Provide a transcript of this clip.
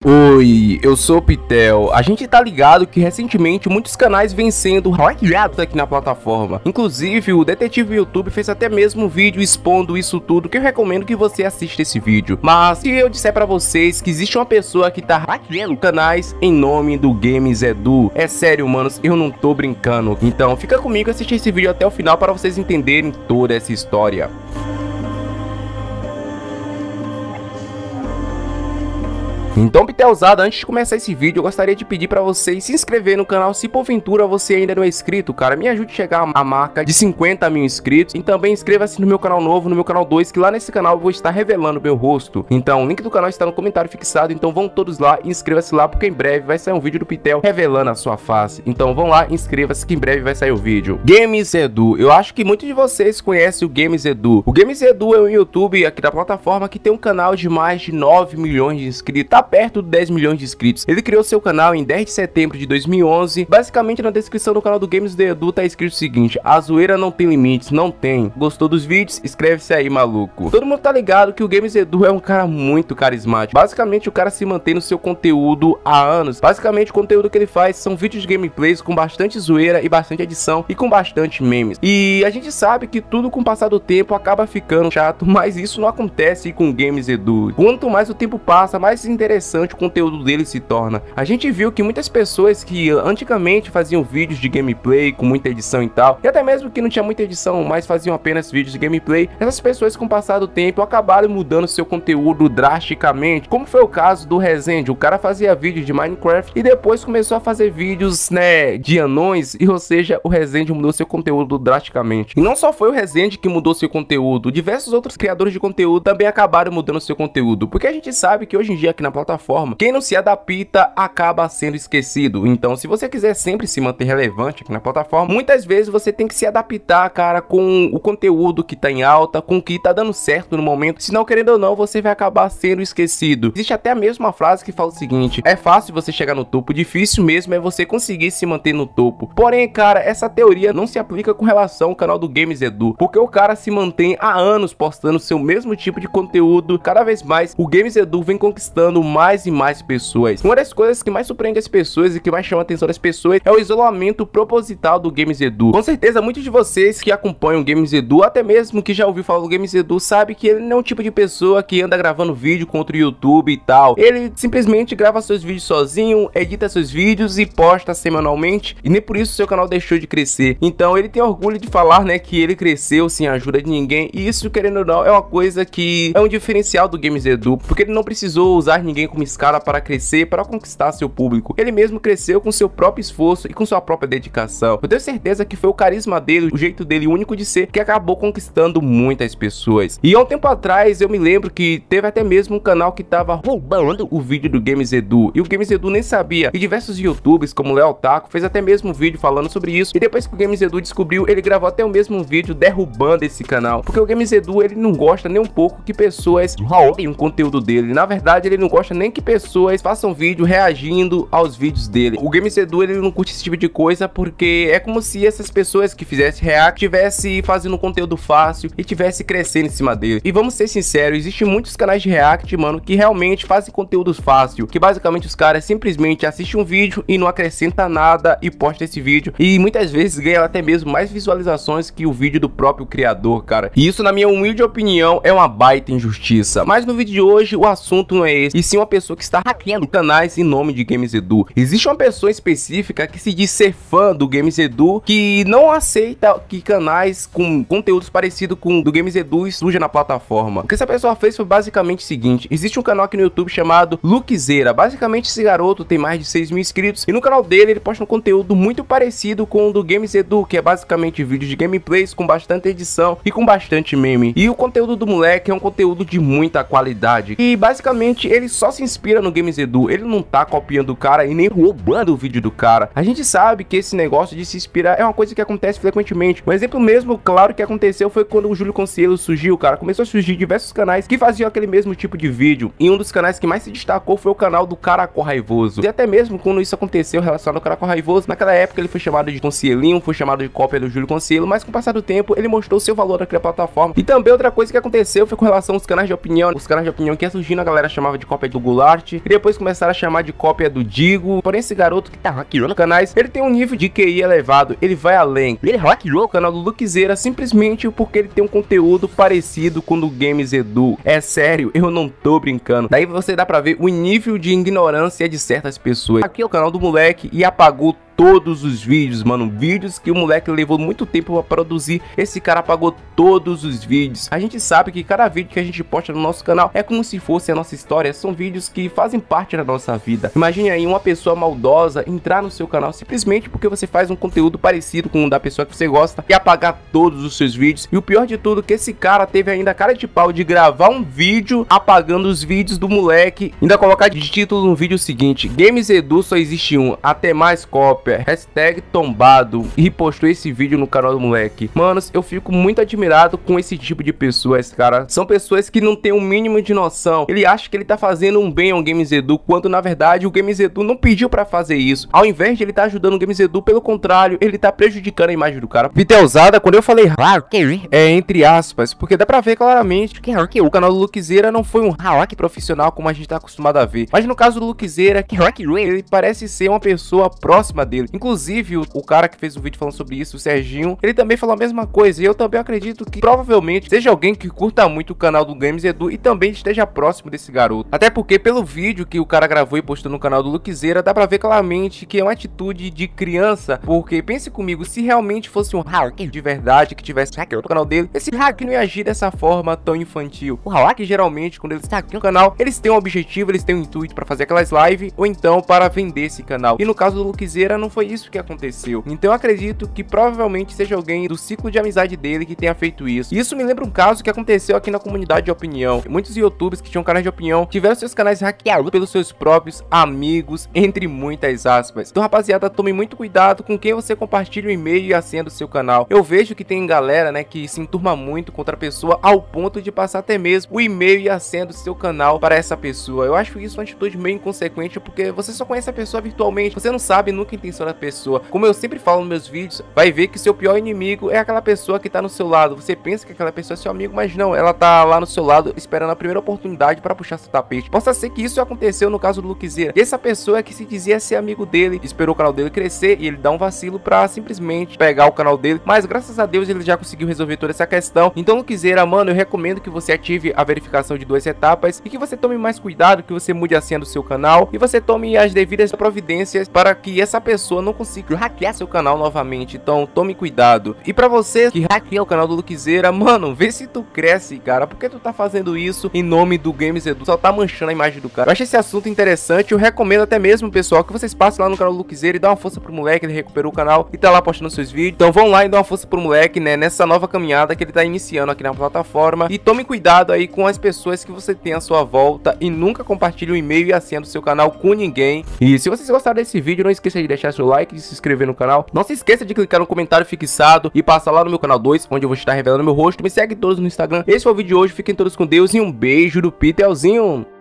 Oi, eu sou o Pitel. A gente tá ligado que recentemente muitos canais vêm sendo hackeados aqui na plataforma. Inclusive, o Detetive YouTube fez até mesmo um vídeo expondo isso tudo, que eu recomendo que você assista esse vídeo. Mas se eu disser pra vocês que existe uma pessoa que tá hackeando canais em nome do GamesEdu, é sério, manos, eu não tô brincando. Então fica comigo e assiste esse vídeo até o final para vocês entenderem toda essa história. Então, Pitelzada, antes de começar esse vídeo, eu gostaria de pedir pra vocês se inscrever no canal se porventura você ainda não é inscrito, cara. Me ajude a chegar à marca de 50 mil inscritos. E também inscreva-se no meu canal novo, no meu canal 2, que lá nesse canal eu vou estar revelando meu rosto. Então, o link do canal está no comentário fixado, então vão todos lá e inscreva-se lá, porque em breve vai sair um vídeo do Pitel revelando a sua face. Então vão lá, inscreva-se que em breve vai sair o vídeo. GamesEdu, eu acho que muitos de vocês conhecem o GamesEdu. O GamesEdu é um YouTube aqui da plataforma que tem um canal de mais de 9 milhões de inscritos. Perto de 10 milhões de inscritos. Ele criou seu canal em 10 de setembro de 2011. Basicamente, na descrição do canal do GamesEdu tá escrito o seguinte: a zoeira não tem limites, não tem. Gostou dos vídeos? Inscreve-se aí, maluco. Todo mundo tá ligado que o GamesEdu é um cara muito carismático. Basicamente, o cara se mantém no seu conteúdo há anos. Basicamente, o conteúdo que ele faz são vídeos de gameplays com bastante zoeira e bastante edição e com bastante memes. E a gente sabe que tudo com o passar do tempo acaba ficando chato, mas isso não acontece com o GamesEdu. Quanto mais o tempo passa, mais interessante o conteúdo dele se torna. A gente viu que muitas pessoas que antigamente faziam vídeos de gameplay com muita edição e tal, e até mesmo que não tinha muita edição, mas faziam apenas vídeos de gameplay, essas pessoas com o passar do tempo acabaram mudando seu conteúdo drasticamente, como foi o caso do Resende. O cara fazia vídeos de Minecraft e depois começou a fazer vídeos, né, de anões, e ou seja, o Resende mudou seu conteúdo drasticamente. E não só foi o Resende que mudou seu conteúdo, diversos outros criadores de conteúdo também acabaram mudando seu conteúdo, porque a gente sabe que hoje em dia aqui na plataforma, quem não se adapta acaba sendo esquecido. Então, se você quiser sempre se manter relevante aqui na plataforma, muitas vezes você tem que se adaptar, cara, com o conteúdo que tá em alta, com o que tá dando certo no momento. Senão, querendo ou não, você vai acabar sendo esquecido. Existe até a mesma frase que fala o seguinte: é fácil você chegar no topo, difícil mesmo é você conseguir se manter no topo. Porém, cara, essa teoria não se aplica com relação ao canal do GamesEdu, porque o cara se mantém há anos postando seu mesmo tipo de conteúdo. Cada vez mais, o GamesEdu vem conquistando mais e mais pessoas. Uma das coisas que mais surpreende as pessoas e que mais chama a atenção das pessoas é o isolamento proposital do GamesEdu. Com certeza, muitos de vocês que acompanham o GamesEdu, até mesmo que já ouviu falar do GamesEdu, sabe que ele não é um tipo de pessoa que anda gravando vídeo contra o YouTube e tal. Ele simplesmente grava seus vídeos sozinho, edita seus vídeos e posta semanalmente, e nem por isso seu canal deixou de crescer. Então ele tem orgulho de falar, né, que ele cresceu sem a ajuda de ninguém, e isso, querendo ou não, é uma coisa que é um diferencial do GamesEdu, porque ele não precisou usar ninguém como escala para crescer, para conquistar seu público. Ele mesmo cresceu com seu próprio esforço e com sua própria dedicação. Eu tenho certeza que foi o carisma dele, o jeito dele único de ser, que acabou conquistando muitas pessoas. E há um tempo atrás eu me lembro que teve até mesmo um canal que tava roubando o vídeo do GamesEdu, e o GamesEdu nem sabia. E diversos youtubers como Léo Taco fez até mesmo um vídeo falando sobre isso, e depois que o GamesEdu descobriu, ele gravou até o mesmo vídeo derrubando esse canal, porque o GamesEdu, ele não gosta nem um pouco que pessoas roubem o conteúdo dele. Na verdade, ele não gosta nem que pessoas façam vídeo reagindo aos vídeos dele. O GamesEdu, ele não curte esse tipo de coisa, porque é como se essas pessoas que fizessem react tivesse fazendo um conteúdo fácil e tivesse crescendo em cima dele. E vamos ser sinceros, existem muitos canais de react, mano, que realmente fazem conteúdos fácil, que basicamente os caras simplesmente assistem um vídeo e não acrescenta nada e posta esse vídeo, e muitas vezes ganha até mesmo mais visualizações que o vídeo do próprio criador, cara. E isso, na minha humilde opinião, é uma baita injustiça. Mas no vídeo de hoje o assunto não é esse, e sim uma pessoa que está hackeando canais em nome de GamesEdu. Existe uma pessoa específica que se diz ser fã do GamesEdu, que não aceita que canais com conteúdos parecidos com o do GamesEdu surjam na plataforma. O que essa pessoa fez foi basicamente o seguinte: existe um canal aqui no YouTube chamado Luquezeira. Basicamente, esse garoto tem mais de 6 mil inscritos, e no canal dele ele posta um conteúdo muito parecido com o do GamesEdu, que é basicamente vídeos de gameplays com bastante edição e com bastante meme. E o conteúdo do moleque é um conteúdo de muita qualidade, e basicamente ele só se inspira no GamesEdu. Ele não tá copiando o cara e nem roubando o vídeo do cara. A gente sabe que esse negócio de se inspirar é uma coisa que acontece frequentemente. Um exemplo mesmo claro que aconteceu foi quando o Júlio Conselho surgiu, cara. Começou a surgir diversos canais que faziam aquele mesmo tipo de vídeo, e um dos canais que mais se destacou foi o canal do Caracol Raivoso. E até mesmo quando isso aconteceu relacionado ao Caracol Raivoso, naquela época ele foi chamado de Conselhinho, foi chamado de cópia do Júlio Conselho, mas com o passar do tempo ele mostrou seu valor aqui na plataforma. E também outra coisa que aconteceu foi com relação aos canais de opinião. Os canais de opinião que ia surgindo, a galera chamava de cópia do Goulart, e depois começaram a chamar de cópia do Digo. Porém, esse garoto que tá hackeando canais, ele tem um nível de QI elevado, ele vai além. Ele hackeou o canal do Luquezeira simplesmente porque ele tem um conteúdo parecido com o do Games Edu. É sério, eu não tô brincando. Daí você dá pra ver o nível de ignorância de certas pessoas. Aqui é o canal do moleque e apagou todos os vídeos, mano, vídeos que o moleque levou muito tempo pra produzir. Esse cara apagou todos os vídeos. A gente sabe que cada vídeo que a gente posta no nosso canal é como se fosse a nossa história, são vídeos que fazem parte da nossa vida. Imagine aí uma pessoa maldosa entrar no seu canal simplesmente porque você faz um conteúdo parecido com o da pessoa que você gosta e apagar todos os seus vídeos. E o pior de tudo é que esse cara teve ainda a cara de pau de gravar um vídeo apagando os vídeos do moleque, ainda colocar de título no vídeo seguinte: Games Edu só existe um, até mais cópia, hashtag tombado, e postou esse vídeo no canal do moleque. Manos, eu fico muito admirado com esse tipo de pessoas, cara. São pessoas que não tem o mínimo de noção. Ele acha que ele tá fazendo um bem ao Games Edu, quando na verdade o Games Edu não pediu pra fazer isso. Ao invés de ele tá ajudando o Games Edu, pelo contrário, ele tá prejudicando a imagem do cara. Vitelzada, quando eu falei é entre aspas, porque dá pra ver claramente que o canal do Luquezeira não foi um hack profissional como a gente tá acostumado a ver. Mas no caso do Luquezeira, ele parece ser uma pessoa próxima dele. Inclusive, o cara que fez o vídeo falando sobre isso, o Serginho, ele também falou a mesma coisa. E eu também acredito que provavelmente seja alguém que curta muito o canal do Games Edu e também esteja próximo desse garoto. Até porque pelo vídeo que o cara gravou e postou no canal do Luquezeira, dá pra ver claramente que é uma atitude de criança. Porque pense comigo, se realmente fosse um hacker de verdade que tivesse hackeado o canal dele, esse hacker não ia agir dessa forma tão infantil. O hacker geralmente, quando eles hackeiam o canal, eles têm um objetivo, eles têm um intuito pra fazer aquelas lives ou então para vender esse canal. E no caso do Luquezeira não foi isso que aconteceu. Então eu acredito que provavelmente seja alguém do ciclo de amizade dele que tenha feito isso. Isso me lembra um caso que aconteceu aqui na comunidade de opinião. Muitos youtubers que tinham canais de opinião tiveram seus canais hackeados pelos seus próprios amigos, entre muitas aspas. Então rapaziada, tome muito cuidado com quem você compartilha o e-mail e a senha do seu canal. Eu vejo que tem galera, né, que se enturma muito contra a pessoa ao ponto de passar até mesmo o e-mail e a senha do seu canal para essa pessoa. Eu acho isso uma atitude meio inconsequente, porque você só conhece a pessoa virtualmente, você não sabe nunca a intenção da pessoa. Como eu sempre falo nos meus vídeos, vai ver que seu pior inimigo é aquela pessoa que tá no seu lado. Você pensa que aquela pessoa é seu amigo, mas não, ela tá lá no seu lado esperando a primeira oportunidade para puxar seu tapete. Possa ser que isso aconteceu no caso do Luquezeira. E essa pessoa que se dizia ser amigo dele, esperou o canal dele crescer e ele dá um vacilo pra simplesmente pegar o canal dele. Mas graças a Deus ele já conseguiu resolver toda essa questão. Então Luquezeira, mano, eu recomendo que você ative a verificação de 2 etapas e que você tome mais cuidado, que você mude a senha do seu canal e você tome as devidas providências para que essa pessoa não consiga hackear seu canal novamente. Então tome cuidado. E pra você que hackeia o canal do Luquezeira, mano, vê se tu cresce, cara. Por que tu tá fazendo isso em nome do Games Edu? Só tá manchando a imagem do cara. Eu acho esse assunto interessante. Eu recomendo até mesmo, pessoal, que vocês passem lá no canal do Luquezeira e dá uma força pro moleque. Ele recuperou o canal e tá lá postando seus vídeos. Então vão lá e dá uma força pro moleque, né, nessa nova caminhada que ele tá iniciando aqui na plataforma. E tome cuidado aí com as pessoas que você tem à sua volta e nunca compartilhe o e-mail e a senha do seu canal com ninguém. E se vocês gostaram desse vídeo, não esqueça de deixar seu like e se inscrever no canal. Não se esqueça de clicar no comentário fixado e passar lá no meu canal 2, onde eu vou estar revelando meu rosto. Me segue todos no Instagram. Esse foi o vídeo de hoje. Fiquem todos com Deus e um beijo do Pitelzinho.